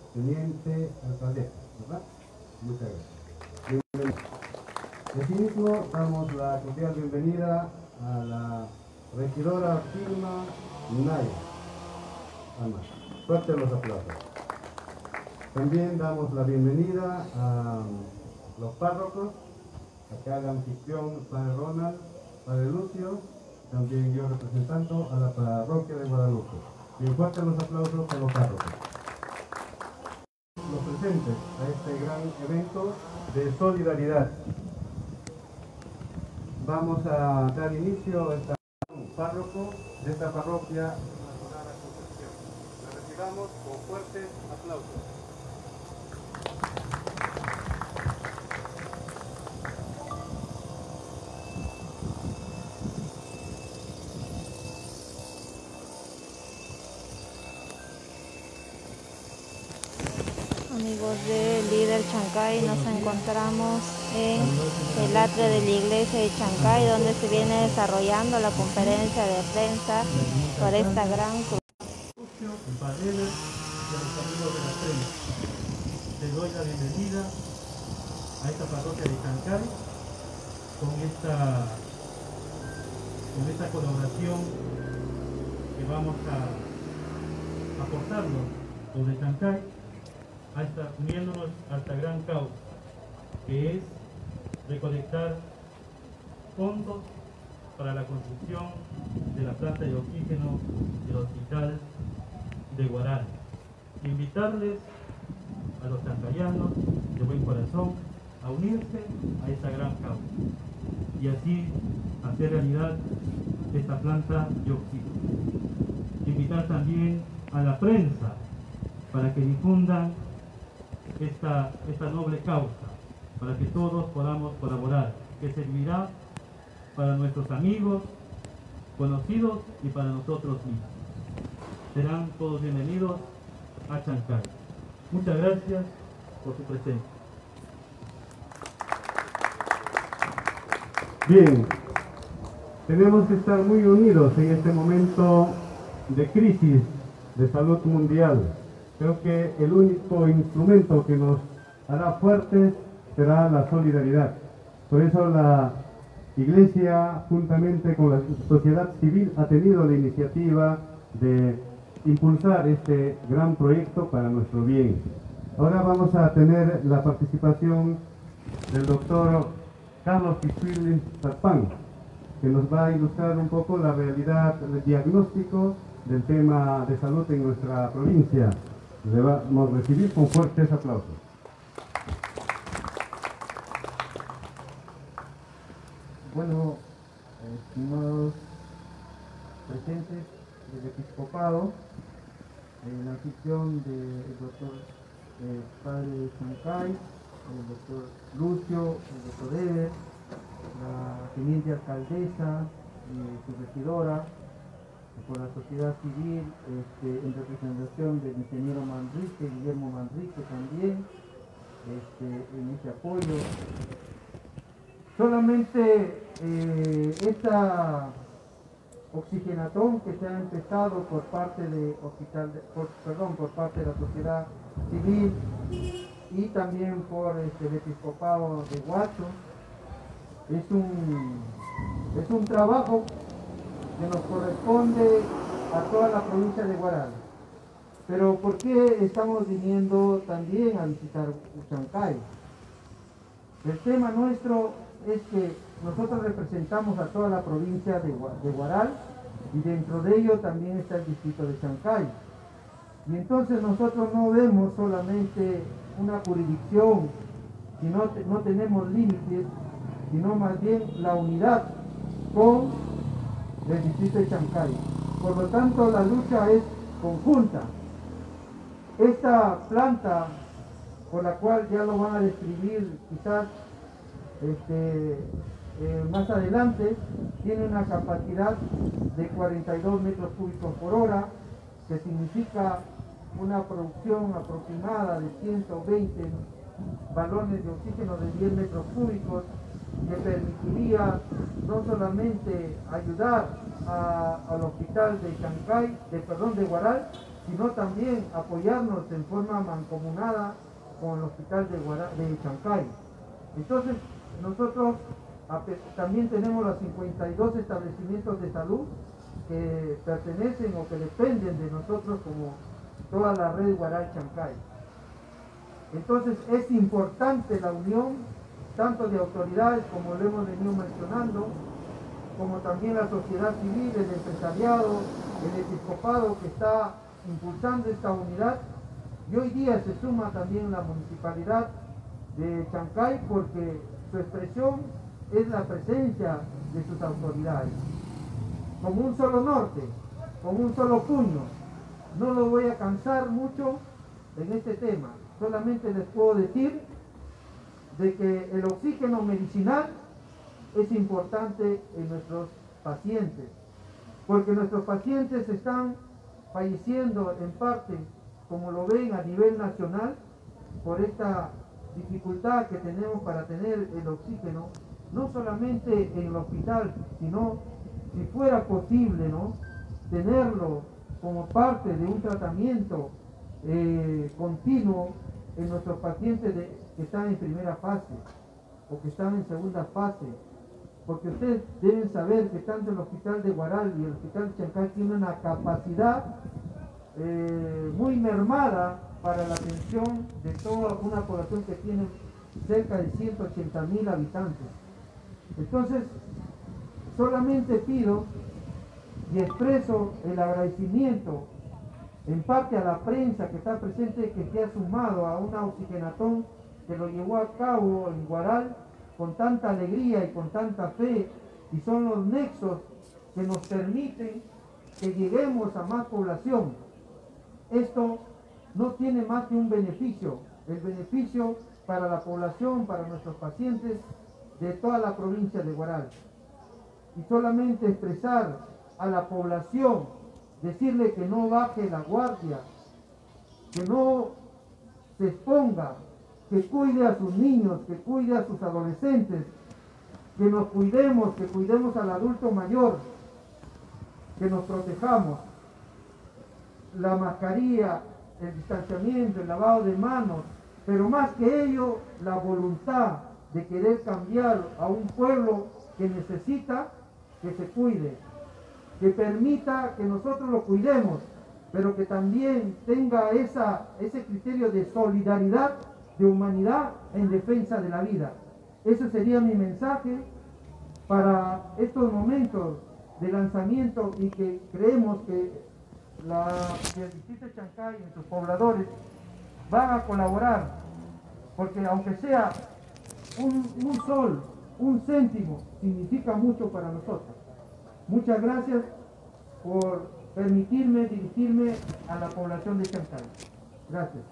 teniente alcaldesa, ¿verdad? Muchas gracias. Bienvenido. Asimismo, damos la cordial bienvenida a la regidora Vilma Naya. Fuerte los aplausos. También damos la bienvenida a los párrocos, acá el anfitrión Padre Ronald, Padre Lucio, también yo representando a la parroquia de Guadalupe. Bien fuertes los aplausos a los párrocos. Los presentes a este gran evento de solidaridad. Vamos a dar inicio a este párroco de esta parroquia. La recibamos con fuertes aplausos. Amigos de Líder Chancay, nos encontramos en el atrio de la iglesia de Chancay, donde se viene desarrollando la conferencia de prensa por esta gran cruz. El Padre y a los amigos de la prensa, les doy la bienvenida a esta parroquia de Chancay con esta colaboración que vamos a aportarnos desde Chancay, uniéndonos a esta gran causa, que es recolectar fondos para la construcción de la planta de oxígeno del hospital de Guaral. Invitarles a los chancayanos de buen corazón a unirse a esta gran causa y así hacer realidad esta planta de oxígeno. Invitar también a la prensa para que difundan esta noble causa, para que todos podamos colaborar, que servirá para nuestros amigos, conocidos y para nosotros mismos. Serán todos bienvenidos a Chancay. Muchas gracias por su presencia. Bien, tenemos que estar muy unidos en este momento de crisis de salud mundial. Creo que el único instrumento que nos hará fuertes será la solidaridad. Por eso la Iglesia, juntamente con la sociedad civil, ha tenido la iniciativa de impulsar este gran proyecto para nuestro bien. Ahora vamos a tener la participación del doctor Carlos Pichuilis Zarpán, que nos va a ilustrar un poco la realidad del diagnóstico del tema de salud en nuestra provincia. Le vamos a recibir con fuertes aplausos. Bueno, estimados presentes del episcopado, la anfitrión del doctor Padre Chancay, el doctor Lucio, el doctor Eber, la teniente alcaldesa, su regidora, por la sociedad civil, en representación del ingeniero Manrique, Guillermo Manrique también, en este apoyo. Solamente esta oxigenatón que se ha empezado por parte de por parte de la sociedad civil y también por el episcopado de Huacho, es un trabajo que nos corresponde a toda la provincia de Guaral. Pero ¿por qué estamos viniendo también a visitar Chancay? El tema nuestro es que nosotros representamos a toda la provincia de Guaral y dentro de ello también está el distrito de Chancay. Y entonces nosotros no vemos solamente una jurisdicción, sino no tenemos límites, sino más bien la unidad con del distrito de Chancay. Por lo tanto, la lucha es conjunta. Esta planta, por la cual ya lo van a describir quizás más adelante, tiene una capacidad de 42 metros cúbicos por hora, que significa una producción aproximada de 120 balones de oxígeno de 10 metros cúbicos, que permitiría no solamente ayudar al hospital de Chancay, de Guaral, sino también apoyarnos en forma mancomunada con el hospital de Chancay. Entonces, nosotros también tenemos los 52 establecimientos de salud que pertenecen o que dependen de nosotros como toda la red Huaral Chancay. Entonces, es importante la unión tanto de autoridades, como lo hemos venido mencionando, como también la sociedad civil, el empresariado, el episcopado que está impulsando esta unidad, y hoy día se suma también la municipalidad de Chancay porque su expresión es la presencia de sus autoridades. Como un solo norte, como un solo puño. No lo voy a cansar mucho en este tema, solamente les puedo decir de que el oxígeno medicinal es importante en nuestros pacientes, porque nuestros pacientes están falleciendo en parte, como lo ven a nivel nacional, por esta dificultad que tenemos para tener el oxígeno, no solamente en el hospital, sino si fuera posible, ¿no?, tenerlo como parte de un tratamiento continuo en nuestros pacientes que están en primera fase o que están en segunda fase, porque ustedes deben saber que tanto el hospital de Huaral y el hospital de Chancay tienen una capacidad muy mermada para la atención de toda una población que tiene cerca de 180.000 habitantes. Entonces, solamente pido y expreso el agradecimiento en parte a la prensa que está presente, que se ha sumado a una oxigenatón que lo llevó a cabo en Huaral con tanta alegría y con tanta fe, y son los nexos que nos permiten que lleguemos a más población. Esto no tiene más que un beneficio, el beneficio para la población, para nuestros pacientes de toda la provincia de Huaral. Y solamente expresar a la población, decirle que no baje la guardia, que no se exponga, que cuide a sus niños, que cuide a sus adolescentes, que nos cuidemos, que cuidemos al adulto mayor, que nos protejamos. La mascarilla, el distanciamiento, el lavado de manos, pero más que ello, la voluntad de querer cambiar a un pueblo que necesita que se cuide, que permita que nosotros lo cuidemos, pero que también tenga ese criterio de solidaridad, de humanidad en defensa de la vida. Ese sería mi mensaje para estos momentos de lanzamiento, y que creemos que el distrito de Chancay y sus pobladores van a colaborar, porque aunque sea un sol, un céntimo, significa mucho para nosotros. Muchas gracias por permitirme dirigirme a la población de Chancay. Gracias.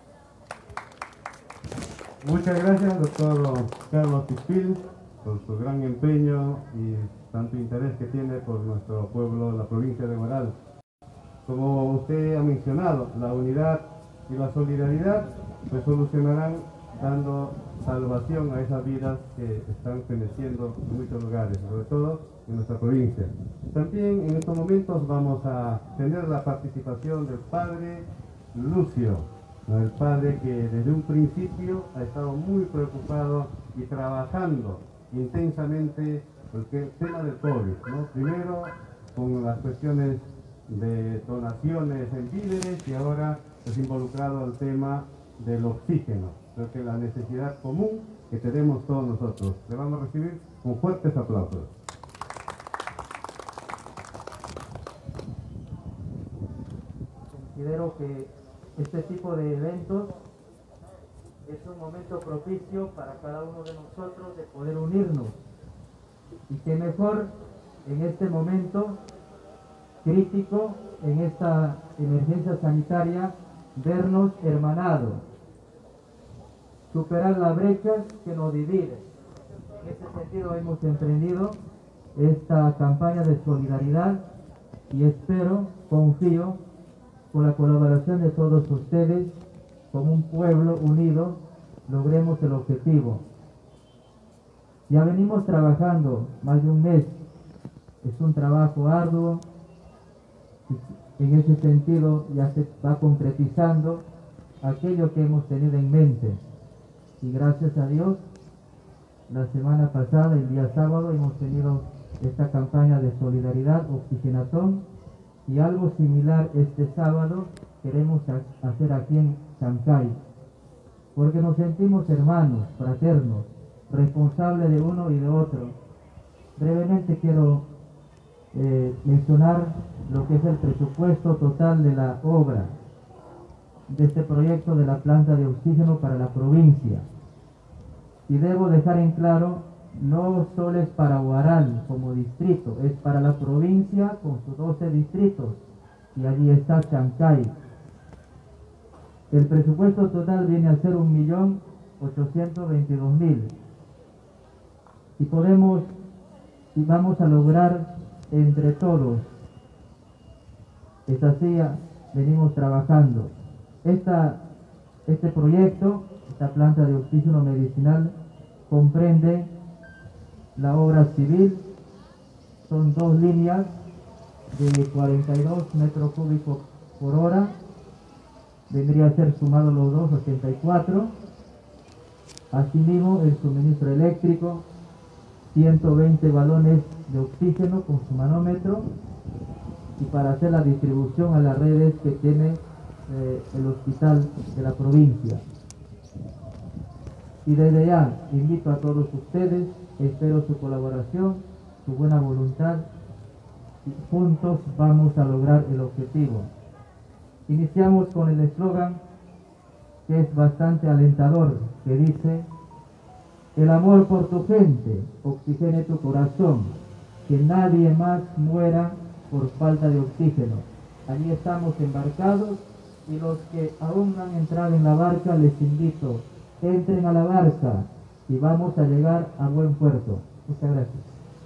Muchas gracias, doctor Carlos Tispil, por su gran empeño y tanto interés que tiene por nuestro pueblo, la provincia de Huaral. Como usted ha mencionado, la unidad y la solidaridad pues solucionarán dando salvación a esas vidas que están feneciendo en muchos lugares, sobre todo en nuestra provincia. También en estos momentos vamos a tener la participación del padre Lucio, el padre que desde un principio ha estado muy preocupado y trabajando intensamente por el tema del COVID, ¿no? Primero con las cuestiones de donaciones en víveres y ahora es involucrado el tema del oxígeno. Creo que la necesidad común que tenemos todos nosotros. Le vamos a recibir con fuertes aplausos. Considero que este tipo de eventos es un momento propicio para cada uno de nosotros de poder unirnos. Y qué mejor en este momento crítico, en esta emergencia sanitaria, vernos hermanados, superar las brechas que nos dividen. En ese sentido hemos emprendido esta campaña de solidaridad y espero, confío, con la colaboración de todos ustedes, como un pueblo unido, logremos el objetivo. Ya venimos trabajando más de un mes, es un trabajo arduo, en ese sentido ya se va concretizando aquello que hemos tenido en mente. Y gracias a Dios, la semana pasada, el día sábado, hemos tenido esta campaña de solidaridad, Oxigenatón, y algo similar este sábado queremos hacer aquí en Chancay, porque nos sentimos hermanos, fraternos, responsables de uno y de otro. Brevemente quiero mencionar lo que es el presupuesto total de la obra de este proyecto de la planta de oxígeno para la provincia. Y debo dejar en claro, no solo es para Huaral como distrito, es para la provincia con sus 12 distritos, y allí está Chancay. El presupuesto total viene a ser 1.822.000. Y vamos a lograr entre todos, es así, venimos trabajando. Este proyecto, esta planta de oxígeno medicinal, comprende la obra civil, son 2 líneas de 42 metros cúbicos por hora, vendría a ser sumado los dos 84. Asimismo, el suministro eléctrico, 120 balones de oxígeno con su manómetro, y para hacer la distribución a las redes que tiene el hospital de la provincia. Y desde ya invito a todos ustedes, espero su colaboración, su buena voluntad, y juntos vamos a lograr el objetivo. Iniciamos con el eslogan que es bastante alentador, que dice: el amor por tu gente oxigene tu corazón, que nadie más muera por falta de oxígeno. Allí estamos embarcados, y los que aún no han entrado en la barca, les invito, entren a la barca y vamos a llegar a buen puerto. Muchas gracias.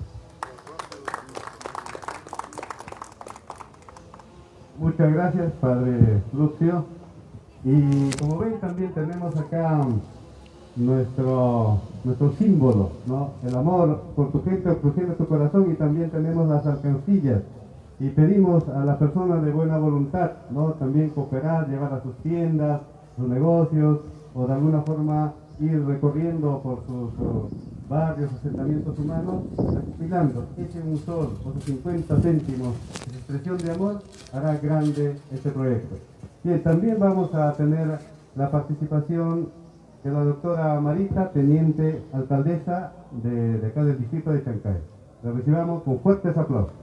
Muchas gracias, Padre Lucio. Y como ven, también tenemos acá nuestro símbolo, ¿no? El amor por tu gente oxigena tu corazón, y también tenemos las alcancillas. Y pedimos a las personas de buena voluntad, ¿no? También cooperar, llevar a sus tiendas, sus negocios, o de alguna forma ir recorriendo por sus barrios, asentamientos humanos, recopilando. Echen un sol, o sus 50 céntimos, en expresión de amor, hará grande este proyecto. Bien, también vamos a tener la participación de la doctora Marita, teniente alcaldesa de acá del distrito de Chancay. La recibamos con fuertes aplausos.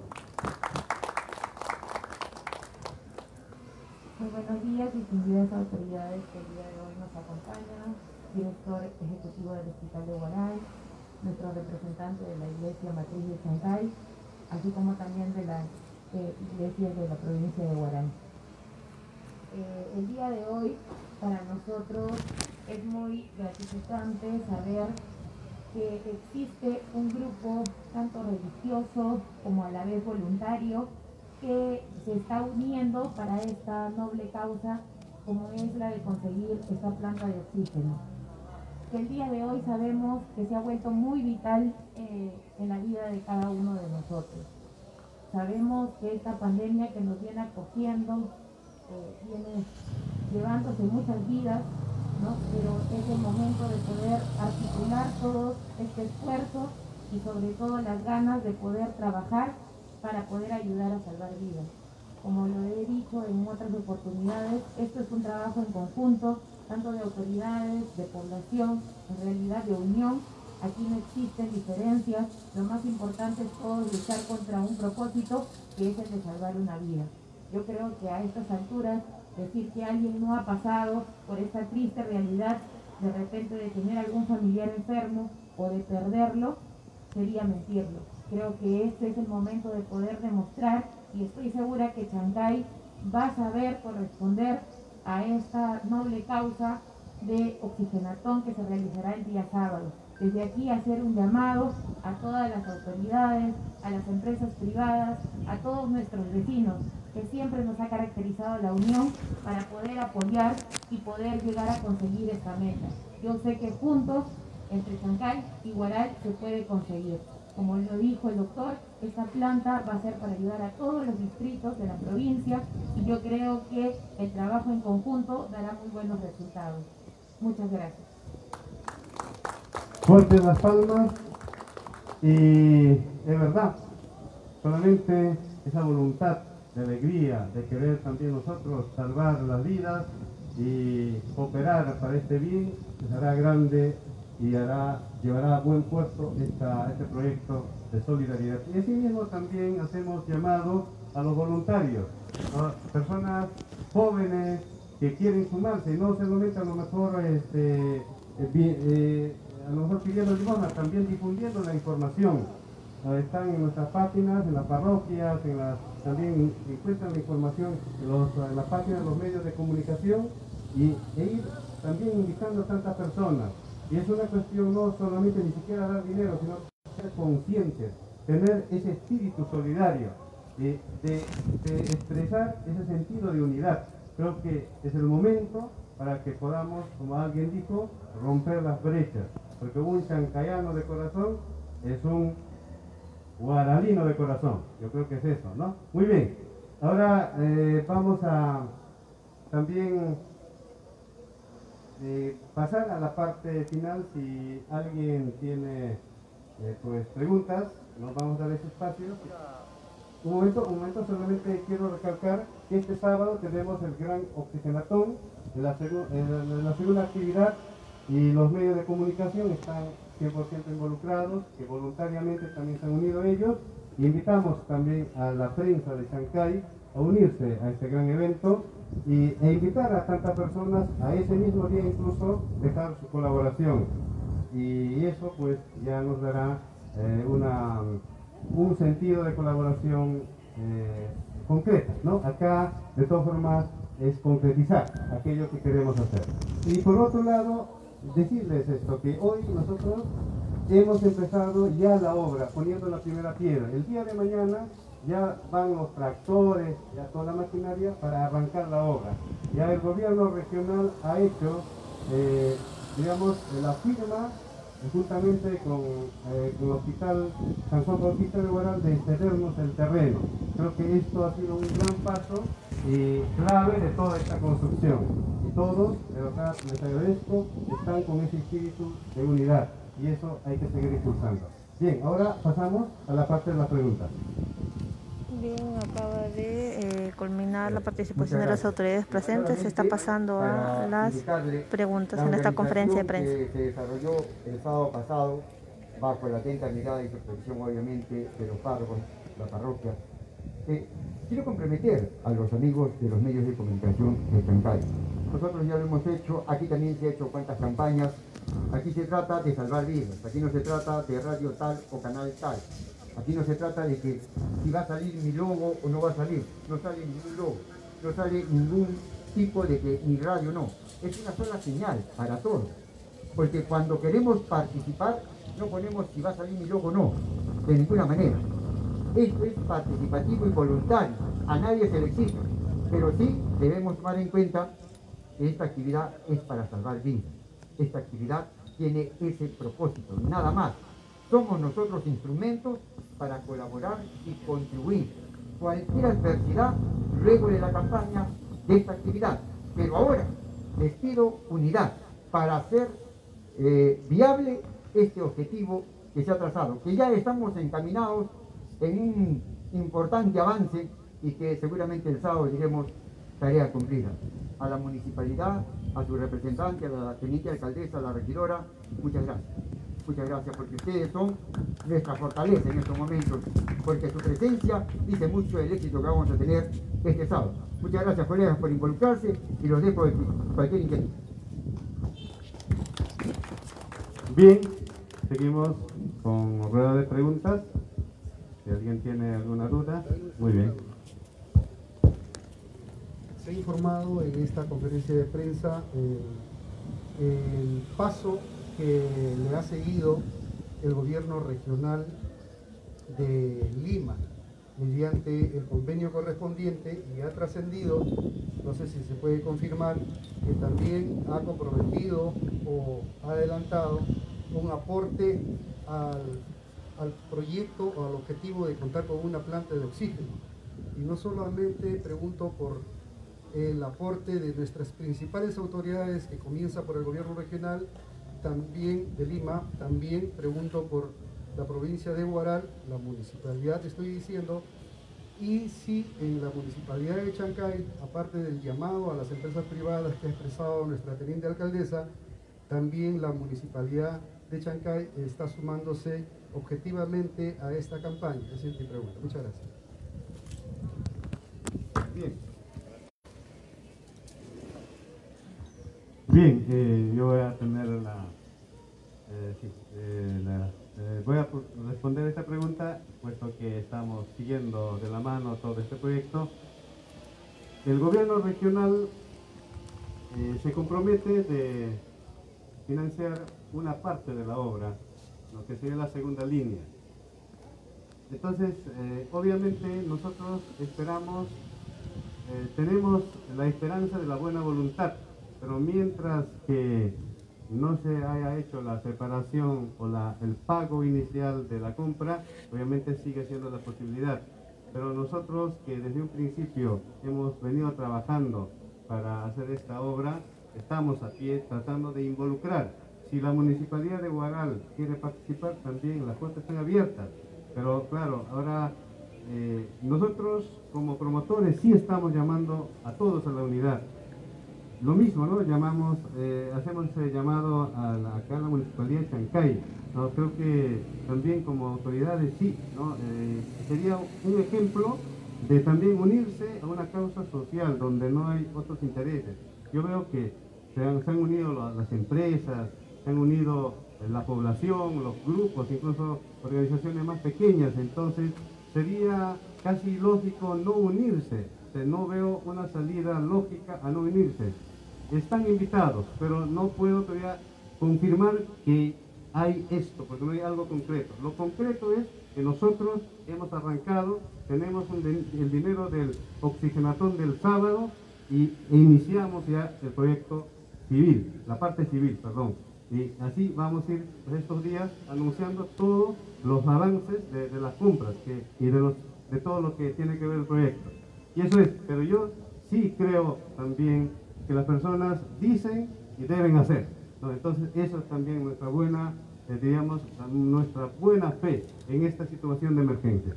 Muy buenos días, distinguidas autoridades que el día de hoy nos acompañan, director ejecutivo del Hospital de Huaral, nuestro representante de la Iglesia Matriz de Chancay, así como también de las iglesias de la provincia de Huaral. El día de hoy para nosotros es muy gratificante saber que existe un grupo tanto religioso como a la vez voluntario que se está uniendo para esta noble causa como es la de conseguir esta planta de oxígeno, que el día de hoy sabemos que se ha vuelto muy vital en la vida de cada uno de nosotros. Sabemos que esta pandemia que nos viene acogiendo viene llevándose muchas vidas, ¿no? Pero es el momento de poder articular todo este esfuerzo y sobre todo las ganas de poder trabajar para poder ayudar a salvar vidas. Como lo he dicho en otras oportunidades, esto es un trabajo en conjunto, tanto de autoridades, de población, en realidad de unión. Aquí no existen diferencias, lo más importante es todos luchar contra un propósito que es el de salvar una vida. Yo creo que a estas alturas, decir que alguien no ha pasado por esta triste realidad, de repente de tener algún familiar enfermo o de perderlo, sería mentirlo. Creo que este es el momento de poder demostrar, y estoy segura que Chancay va a saber corresponder a esta noble causa de oxigenatón que se realizará el día sábado. Desde aquí hacer un llamado a todas las autoridades, a las empresas privadas, a todos nuestros vecinos, que siempre nos ha caracterizado la unión para poder apoyar y poder llegar a conseguir esta meta. Yo sé que juntos, entre Chancay y Huaral, se puede conseguir. Como lo dijo el doctor, esta planta va a ser para ayudar a todos los distritos de la provincia y yo creo que el trabajo en conjunto dará muy buenos resultados. Muchas gracias. Fuertes las palmas y es verdad, solamente esa voluntad de alegría, de querer también nosotros salvar las vidas y cooperar para este bien, se hará grande y llevará a buen puerto este proyecto de solidaridad. Y asimismo también hacemos llamado a los voluntarios, a personas jóvenes que quieren sumarse, no solamente a lo mejor pidiendo limosna, también difundiendo la información. Están en nuestras páginas, en las parroquias, también encuentran la información en las páginas de los medios de comunicación e ir también invitando a tantas personas. Y es una cuestión no solamente ni siquiera dar dinero, sino ser conscientes, tener ese espíritu solidario, de expresar ese sentido de unidad. Creo que es el momento para que podamos, como alguien dijo, romper las brechas, porque un chancayano de corazón es un guaralino de corazón. Yo creo que es eso, ¿no? Muy bien. Ahora vamos a también pasar a la parte final. Si alguien tiene pues preguntas, nos vamos a dar ese espacio. Un momento, solamente quiero recalcar que este sábado tenemos el gran oxigenatón, en la segunda actividad, y los medios de comunicación están 100% involucrados, que voluntariamente también se han unido ellos. Invitamos también a la prensa de Chancay a unirse a este gran evento e invitar a tantas personas a ese mismo día, incluso dejar su colaboración, y eso pues ya nos dará un sentido de colaboración concreta, ¿no? Acá de todas formas es concretizar aquello que queremos hacer. Y por otro lado, decirles esto, que hoy nosotros hemos empezado ya la obra, poniendo la primera piedra. El día de mañana ya van los tractores, ya toda la maquinaria para arrancar la obra. Ya el gobierno regional ha hecho, la firma, juntamente con el Hospital San Juan Bautista de Huaral, de cedernos el terreno. Creo que esto ha sido un gran paso y clave de toda esta construcción. Y todos, de verdad, les agradezco, están con ese espíritu de unidad, y eso hay que seguir impulsando. Bien, ahora pasamos a la parte de las preguntas. Bien, acaba de culminar la participación de las autoridades presentes. Se está pasando a las preguntas en esta conferencia de prensa. Que se desarrolló el sábado pasado, bajo la atenta mirada y supervisión, obviamente, de los párrocos, la parroquia. Quiero comprometer a los amigos de los medios de comunicación de Chancay. Nosotros ya lo hemos hecho, aquí también se ha hecho cuantas campañas. Aquí se trata de salvar vidas, aquí no se trata de radio tal o canal tal. Aquí no se trata de que si va a salir mi logo o no va a salir. No sale ningún logo, no sale ningún tipo de que mi radio no. Es una sola señal para todos. Porque cuando queremos participar, no ponemos si va a salir mi logo o no, de ninguna manera. Esto es participativo y voluntario, a nadie se le exige. Pero sí debemos tomar en cuenta que esta actividad es para salvar vidas. Esta actividad tiene ese propósito, nada más. Somos nosotros instrumentos para colaborar y contribuir cualquier adversidad luego de la campaña de esta actividad. Pero ahora les pido unidad para hacer viable este objetivo que se ha trazado, que ya estamos encaminados en un importante avance y que seguramente el sábado diremos tarea cumplida. A la municipalidad, a su representante, a la teniente alcaldesa, a la regidora, muchas gracias. Muchas gracias, porque ustedes son nuestra fortaleza en estos momentos, porque su presencia dice mucho del éxito que vamos a tener este sábado. Muchas gracias, colegas, por involucrarse, y los dejo de cualquier inquietud. Bien, seguimos con rueda de preguntas. Si alguien tiene alguna duda, muy bien. Se ha informado en esta conferencia de prensa el paso que le ha seguido el gobierno regional de Lima mediante el convenio correspondiente, y ha trascendido, no sé si se puede confirmar, que también ha comprometido o ha adelantado un aporte al proyecto o al objetivo de contar con una planta de oxígeno. Y no solamente pregunto por el aporte de nuestras principales autoridades, que comienza por el gobierno regional, también de Lima, también pregunto por la provincia de Huaral, la municipalidad, estoy diciendo, y si en la municipalidad de Chancay, aparte del llamado a las empresas privadas que ha expresado nuestra teniente alcaldesa, también la municipalidad de Chancay está sumándose objetivamente a esta campaña. Esa es mi pregunta. Muchas gracias. Bien, yo voy a tener voy a responder esta pregunta, puesto que estamos siguiendo de la mano todo este proyecto. El gobierno regional se compromete de financiar una parte de la obra, lo que sería la segunda línea. Entonces, obviamente nosotros esperamos, tenemos la esperanza de la buena voluntad, pero mientras que no se haya hecho la separación o el pago inicial de la compra, obviamente sigue siendo la posibilidad. Pero nosotros, que desde un principio hemos venido trabajando para hacer esta obra, estamos a pie tratando de involucrar. Si la Municipalidad de Huaral quiere participar, también las puertas están abiertas. Pero claro, ahora nosotros como promotores sí estamos llamando a todos a la unidad. Lo mismo, ¿no? Hacemos ese llamado acá a la Municipalidad de Chancay, ¿no? Creo que también como autoridades sí, ¿no? Sería un ejemplo de también unirse a una causa social donde no hay otros intereses. Yo veo que se han unido las empresas, se han unido la población, los grupos, incluso organizaciones más pequeñas, entonces sería casi lógico no unirse. No veo una salida lógica a no unirse. Están invitados, pero no puedo todavía confirmar que hay esto, porque no hay algo concreto. Lo concreto es que nosotros hemos arrancado, tenemos el dinero del oxigenatón del sábado e iniciamos ya el proyecto civil, la parte civil, perdón. Y así vamos a ir estos días anunciando todos los avances de las compras y de todo lo que tiene que ver el proyecto. Y eso es, pero yo sí creo también que las personas dicen y deben hacer, ¿no? Entonces eso es también nuestra buena, nuestra buena fe en esta situación de emergencia.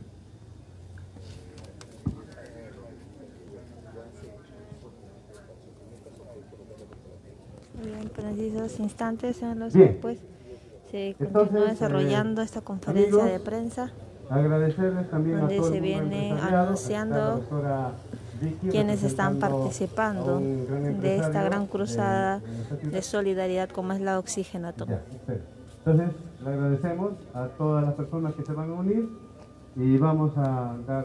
En precisos instantes en los Bien. que pues se continúa Entonces, desarrollando esta conferencia de prensa, agradecerles también donde a todo se el mundo viene empresariado, anunciando está la doctora Vicky, quienes están representando participando a un gran de esta empresario gran cruzada nuestra ciudad. de solidaridad como es la Oxígenaton. Ya, perfecto. Entonces, le agradecemos a todas las personas que se van a unir y vamos a dar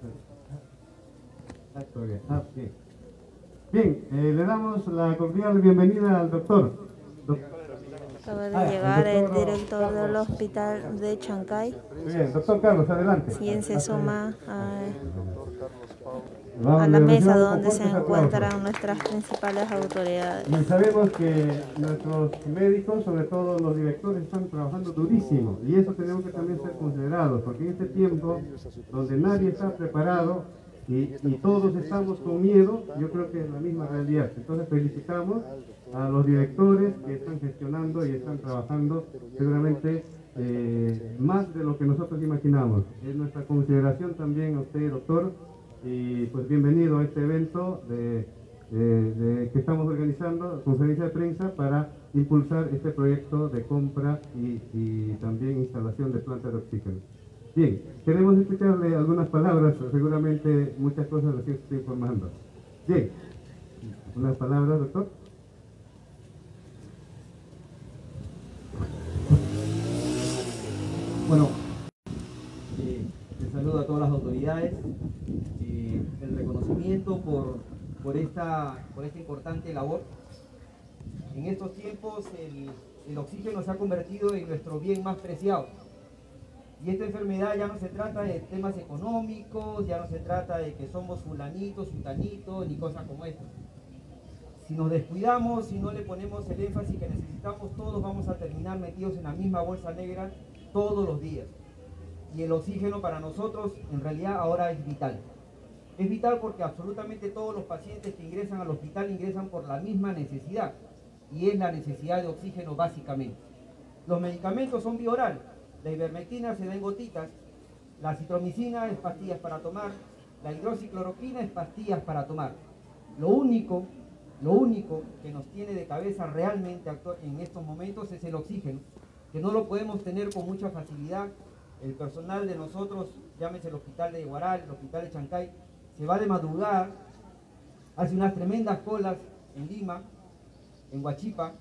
bien, le damos la cordial bienvenida al doctor. Acaba de llegar el director del hospital de Chancay, Muy bien, doctor Carlos, adelante. quien se suma a la mesa donde se encuentran nuestras principales autoridades. Y sabemos que nuestros médicos, sobre todo los directores, están trabajando durísimo y eso tenemos que también ser considerados, porque en este tiempo donde nadie está preparado y todos estamos con miedo, yo creo que es la misma realidad. Entonces felicitamos a los directores que están gestionando y están trabajando seguramente más de lo que nosotros imaginamos. Es nuestra consideración también a usted, doctor, y pues bienvenido a este evento que estamos organizando, conferencia de prensa para impulsar este proyecto de compra y también instalación de plantas de oxígeno. Bien, queremos escucharle algunas palabras, seguramente muchas cosas las que estoy informando. Bien, unas palabras, doctor. Bueno, les saludo a todas las autoridades, el reconocimiento por esta importante labor. En estos tiempos el oxígeno se ha convertido en nuestro bien más preciado. Y esta enfermedad ya no se trata de temas económicos, ya no se trata de que somos fulanitos, sutanitos, ni cosas como estas. Si nos descuidamos, si no le ponemos el énfasis que necesitamos, todos vamos a terminar metidos en la misma bolsa negra todos los días. y el oxígeno para nosotros en realidad ahora es vital. Es vital porque absolutamente todos los pacientes que ingresan al hospital ingresan por la misma necesidad, y es la necesidad de oxígeno básicamente. Los medicamentos son bioral, la ivermectina se da en gotitas, la citromicina es pastillas para tomar, la hidroxicloroquina es pastillas para tomar. Lo único que nos tiene de cabeza realmente en estos momentos es el oxígeno, que no lo podemos tener con mucha facilidad. El personal de nosotros, llámese el hospital de Huaral, el hospital de Chancay, se va de madrugada, hace unas tremendas colas en Lima, en Huachipa,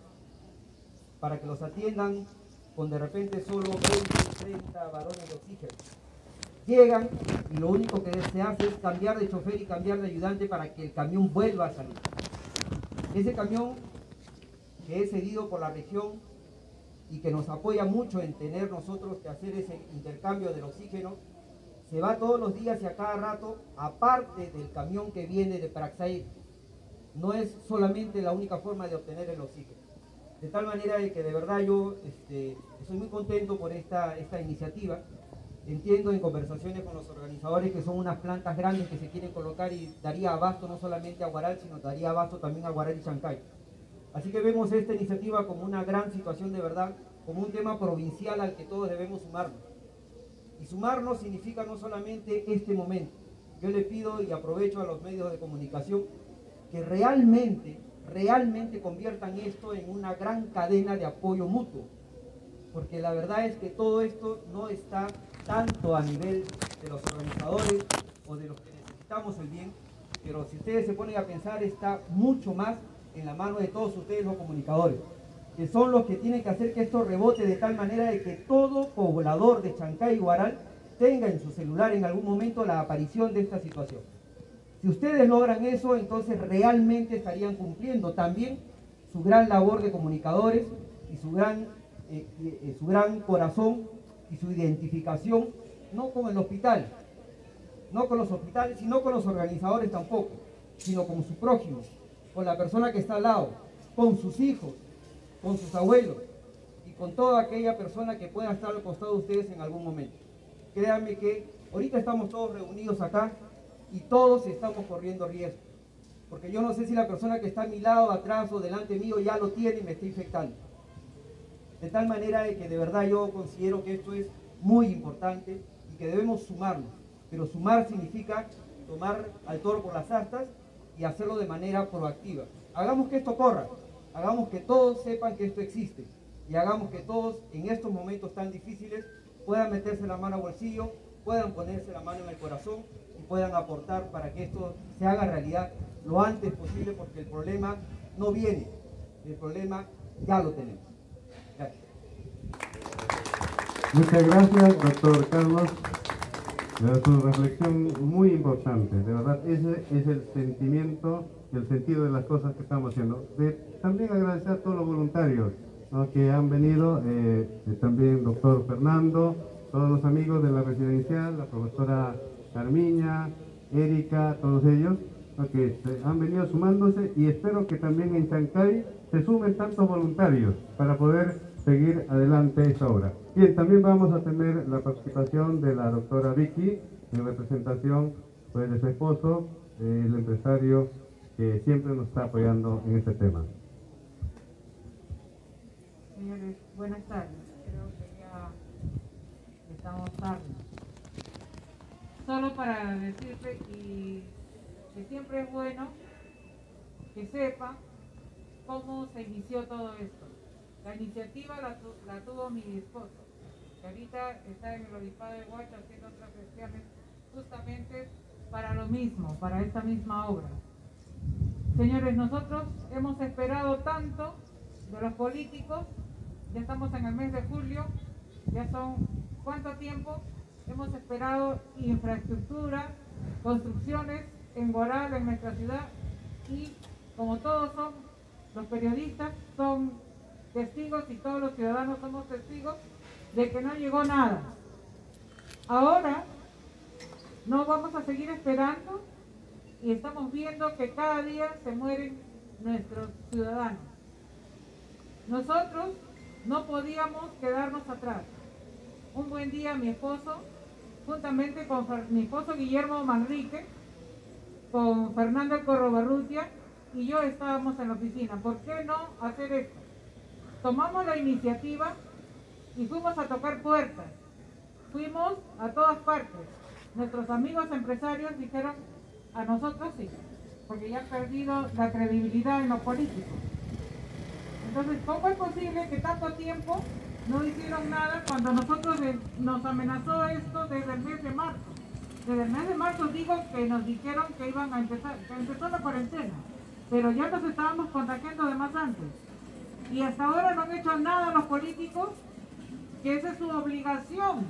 para que los atiendan con de repente solo 20, 30 balones de oxígeno. Llegan y lo único que se hace es cambiar de chofer y cambiar de ayudante para que el camión vuelva a salir. Ese camión que es cedido por la región y que nos apoya mucho en tener nosotros que hacer ese intercambio del oxígeno, se va todos los días y a cada rato, aparte del camión que viene de Praxair. No es solamente la única forma de obtener el oxígeno. De tal manera de que de verdad yo estoy muy contento por esta iniciativa. Entiendo en conversaciones con los organizadores que son unas plantas grandes que se quieren colocar y daría abasto no solamente a Huaral, sino daría abasto también a Huaral y Chancay. Así que vemos esta iniciativa como una gran situación de verdad, como un tema provincial al que todos debemos sumarnos. Y sumarnos significa no solamente este momento. Yo le pido y aprovecho a los medios de comunicación que realmente conviertan esto en una gran cadena de apoyo mutuo. Porque la verdad es que todo esto no está tanto a nivel de los organizadores o de los que necesitamos el bien, pero si ustedes se ponen a pensar, está mucho más en la mano de todos ustedes los comunicadores, que son los que tienen que hacer que esto rebote de tal manera de que todo poblador de Chancay y Huaral tenga en su celular en algún momento la aparición de esta situación. Si ustedes logran eso, entonces realmente estarían cumpliendo también su gran labor de comunicadores y su gran corazón y su identificación, no con el hospital, no con los hospitales, sino con los organizadores tampoco, sino con su prójimo, con la persona que está al lado, con sus hijos, con sus abuelos y con toda aquella persona que pueda estar al costado de ustedes en algún momento. Créanme que ahorita estamos todos reunidos acá y todos estamos corriendo riesgo, porque yo no sé si la persona que está a mi lado, atrás o delante mío ya lo tiene y me está infectando. De tal manera de que de verdad yo considero que esto es muy importante y que debemos sumarnos. Pero sumar significa tomar al toro por las astas y hacerlo de manera proactiva. Hagamos que esto corra, hagamos que todos sepan que esto existe y hagamos que todos en estos momentos tan difíciles puedan meterse la mano al bolsillo, puedan ponerse la mano en el corazón y puedan aportar para que esto se haga realidad lo antes posible, porque el problema no viene, el problema ya lo tenemos. Gracias. Muchas gracias, doctor Carlos. Su reflexión muy importante, de verdad, ese es el sentimiento, el sentido de las cosas que estamos haciendo. También agradecer a todos los voluntarios, ¿no?, que han venido, también doctor Fernando, todos los amigos de la residencial, la profesora Carmiña, Erika, todos ellos, ¿no?, que han venido sumándose, y espero que también en Chancay se sumen tantos voluntarios para poder seguir adelante esta obra. Bien, también vamos a tener la participación de la doctora Vicky, en representación pues, de su esposo, el empresario que siempre nos está apoyando en este tema. Señores, buenas tardes. Creo que ya estamos tarde. Solo para decirle y que siempre es bueno que sepa cómo se inició todo esto. La iniciativa la tuvo mi esposo, que ahorita está en el Obispado de Huacho haciendo otras gestiones justamente para lo mismo, para esta misma obra. Señores, nosotros hemos esperado tanto de los políticos, ya estamos en el mes de julio, ya son ¿cuánto tiempo? Hemos esperado infraestructura, construcciones en Huaral, en nuestra ciudad, y como todos son, los periodistas son testigos y todos los ciudadanos somos testigos de que no llegó nada. Ahora no vamos a seguir esperando y estamos viendo que cada día se mueren nuestros ciudadanos. Nosotros no podíamos quedarnos atrás. Un buen día mi esposo juntamente con mi esposo Guillermo Manrique, con Fernando Corrobarrutia y yo estábamos en la oficina. ¿Por qué no hacer esto? Tomamos la iniciativa y fuimos a tocar puertas. Fuimos a todas partes. Nuestros amigos empresarios dijeron, a nosotros sí, porque ya han perdido la credibilidad en lo político. Entonces, ¿cómo es posible que tanto tiempo no hicieron nada cuando nosotros nos amenazó esto desde el mes de marzo? Desde el mes de marzo digo que nos dijeron que iban a empezar, que empezó la cuarentena, pero ya nos estábamos contagiando de más antes. Y hasta ahora no han hecho nada los políticos, que esa es su obligación.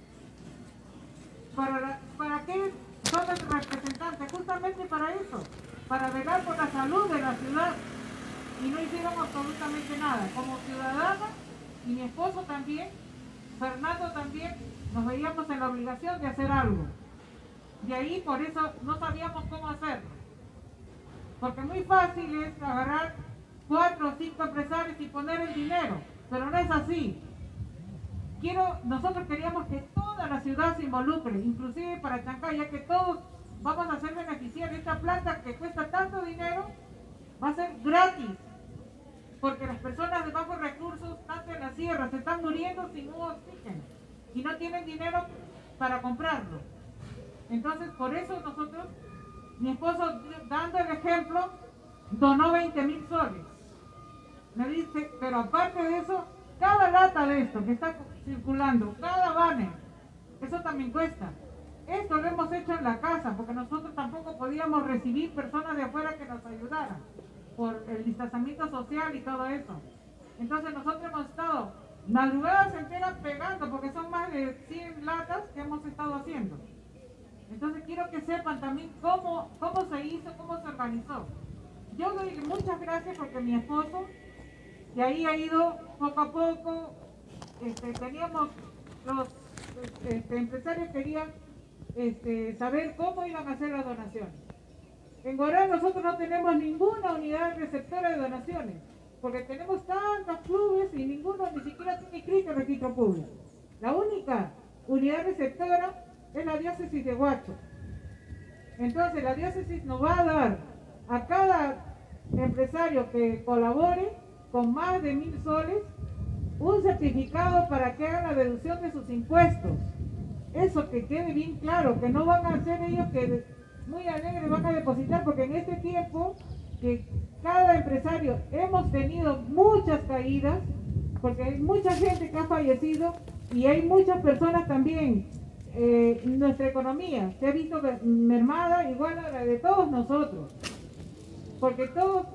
¿Para qué son los representantes? Justamente para eso, para velar por la salud de la ciudad. Y no hicieron absolutamente nada. Como ciudadana, y mi esposo también, Fernando también, nos veíamos en la obligación de hacer algo. De ahí, por eso, no sabíamos cómo hacerlo. Porque muy fácil es agarrar 4 o 5 empresarios y poner el dinero, pero no es así. Nosotros queríamos que toda la ciudad se involucre, inclusive para Chancay, ya que todos vamos a ser beneficiarios. Esta planta que cuesta tanto dinero va a ser gratis, porque las personas de bajos recursos, tanto en la sierra, se están muriendo sin un oxígeno y no tienen dinero para comprarlo. Entonces, por eso nosotros, mi esposo, dando el ejemplo, donó 20.000 soles. Me dice, pero aparte de eso, cada lata de esto que está circulando, cada banner, eso también cuesta. Esto lo hemos hecho en la casa, porque nosotros tampoco podíamos recibir personas de afuera que nos ayudaran, por el distanciamiento social y todo eso. Entonces nosotros hemos estado madrugadas enteras pegando, porque son más de 100 latas que hemos estado haciendo. Entonces quiero que sepan también cómo se hizo, cómo se organizó. Yo doy muchas gracias porque mi esposo de ahí ha ido poco a poco. Teníamos los empresarios querían saber cómo iban a hacer las donaciones. En Guaral nosotros no tenemos ninguna unidad receptora de donaciones, porque tenemos tantos clubes y ninguno ni siquiera tiene inscrito el registro público. La única unidad receptora es la diócesis de Huacho. Entonces la diócesis nos va a dar a cada empresario que colabore con más de 1.000 soles un certificado para que hagan la deducción de sus impuestos. Eso que quede bien claro, que no van a hacer ellos que muy alegres van a depositar, porque en este tiempo que cada empresario hemos tenido muchas caídas, porque hay mucha gente que ha fallecido y hay muchas personas también. Nuestra economía se ha visto mermada igual a la de todos nosotros, porque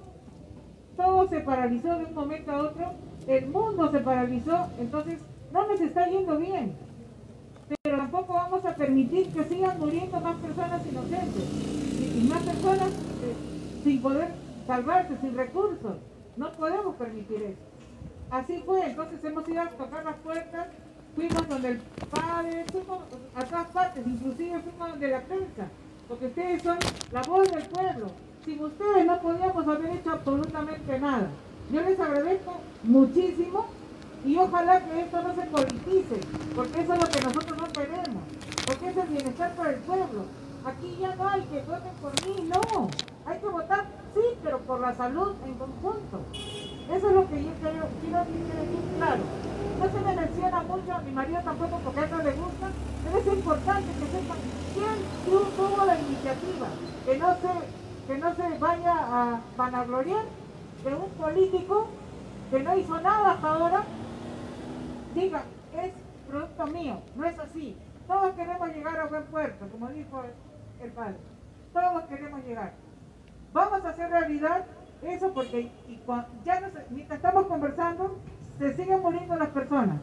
todo se paralizó de un momento a otro, el mundo se paralizó, entonces no nos está yendo bien, pero tampoco vamos a permitir que sigan muriendo más personas inocentes y más personas sin poder salvarse, sin recursos. No podemos permitir eso. Así fue, entonces hemos ido a tocar las puertas. Fuimos donde el padre, fuimos a todas partes, inclusive fuimos donde la prensa, porque ustedes son la voz del pueblo. Sin ustedes no podíamos haber hecho absolutamente nada. Yo les agradezco muchísimo y ojalá que esto no se politice, porque eso es lo que nosotros no queremos, porque es el bienestar para el pueblo. Aquí ya no hay que voten por mí, no. Hay que votar, sí, pero por la salud en conjunto. Eso es lo que yo quiero que quede bien claro. No se me menciona mucho, a mi marido tampoco, porque a él no le gusta, pero es importante que sepan quién tuvo la iniciativa, que no se vaya a vanagloriar de un político que no hizo nada hasta ahora. Diga, es producto mío, no es así. Todos queremos llegar a buen puerto, como dijo el padre. Todos queremos llegar. Vamos a hacer realidad eso, porque mientras estamos conversando, se siguen muriendo las personas.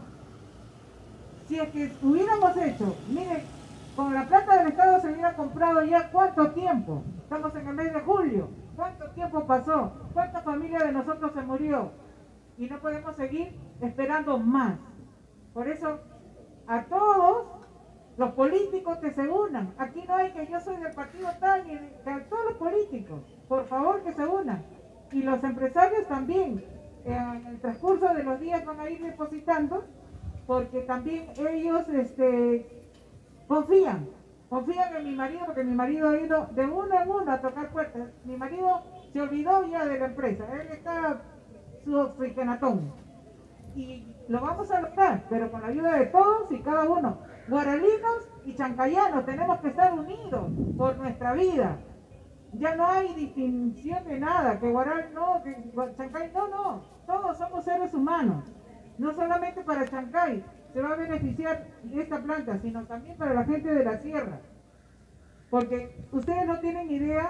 Si es que hubiéramos hecho, mire, con la plata del Estado se hubiera comprado ya ¿cuánto tiempo? Estamos en el mes de julio. ¿Cuánto tiempo pasó? ¿Cuánta familia de nosotros se murió? Y no podemos seguir esperando más. Por eso, a todos los políticos que se unan. Aquí no hay que yo soy del partido tal, ni de todos los políticos. Por favor, que se unan. Y los empresarios también. En el transcurso de los días van a ir depositando, porque también ellos confían en mi marido, porque mi marido ha ido de uno en uno a tocar puertas. Mi marido se olvidó ya de la empresa, él está su oxigenatón. Y lo vamos a lograr, pero con la ayuda de todos y cada uno. Guaralinos y chancayanos tenemos que estar unidos por nuestra vida. Ya no hay distinción de nada, que Guaral no, que Chancay no, todos somos seres humanos. No solamente para Chancay se va a beneficiar de esta planta, sino también para la gente de la sierra. Porque ustedes no tienen idea,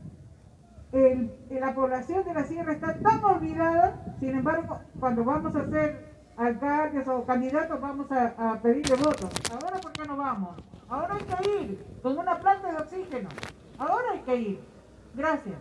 la población de la sierra está tan olvidada, sin embargo, cuando vamos a hacer alcaldes o candidatos vamos a pedirle votos. Ahora, ¿por qué no vamos? Ahora hay que ir con una planta de oxígeno. Ahora hay que ir. Gracias.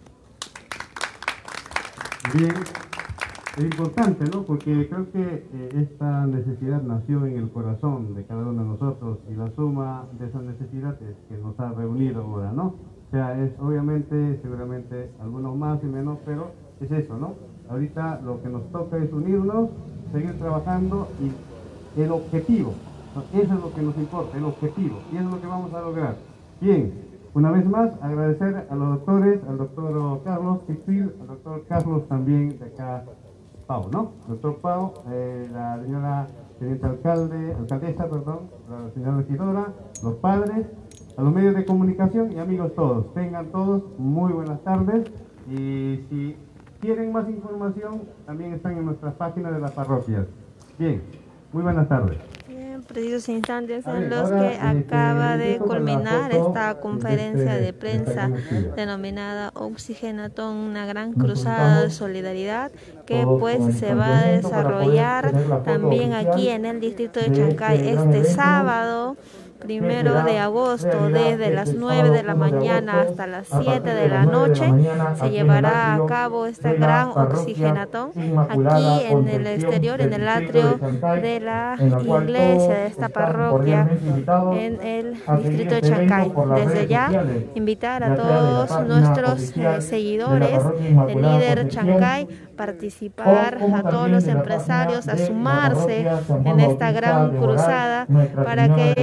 Bien, es importante, ¿no? Porque creo que esta necesidad nació en el corazón de cada uno de nosotros y la suma de esas necesidades que nos ha reunido ahora, ¿no? O sea, es obviamente, seguramente, algunos más y menos, pero es eso, ¿no? Ahorita lo que nos toca es unirnos, seguir trabajando y el objetivo, ¿no? Eso es lo que nos importa, el objetivo, y eso es lo que vamos a lograr. Bien. Una vez más, agradecer a los doctores, al doctor Carlos Tispil, al doctor Carlos también de acá, Pau, ¿no? Doctor Pau, la señora teniente alcaldesa, la señora regidora, los padres, a los medios de comunicación y amigos todos. Tengan todos muy buenas tardes y si quieren más información, también están en nuestras páginas de las parroquias. Bien, muy buenas tardes. Precisos instantes en los que acaba de culminar esta conferencia de prensa denominada Oxigenatón, una gran cruzada de solidaridad que pues se va a desarrollar también aquí en el distrito de Chancay este sábado 1 de agosto, desde las 9 de la mañana hasta las 7 de la noche, se llevará a cabo esta gran oxigenatón aquí en el exterior, en el atrio de la iglesia de esta parroquia en el distrito de Chancay. Desde ya, invitar a todos nuestros seguidores del líder Chancay, participar, a todos los empresarios a sumarse en esta gran cruzada para que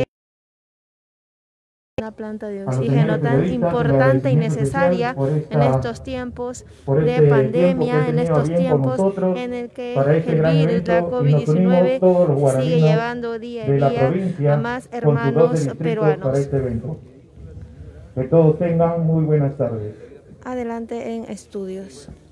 una planta de oxígeno tan importante y necesaria en estos tiempos de pandemia, en estos tiempos en el que el virus, la COVID-19 sigue llevando día a día a más hermanos peruanos. Que todos tengan muy buenas tardes. Adelante en estudios.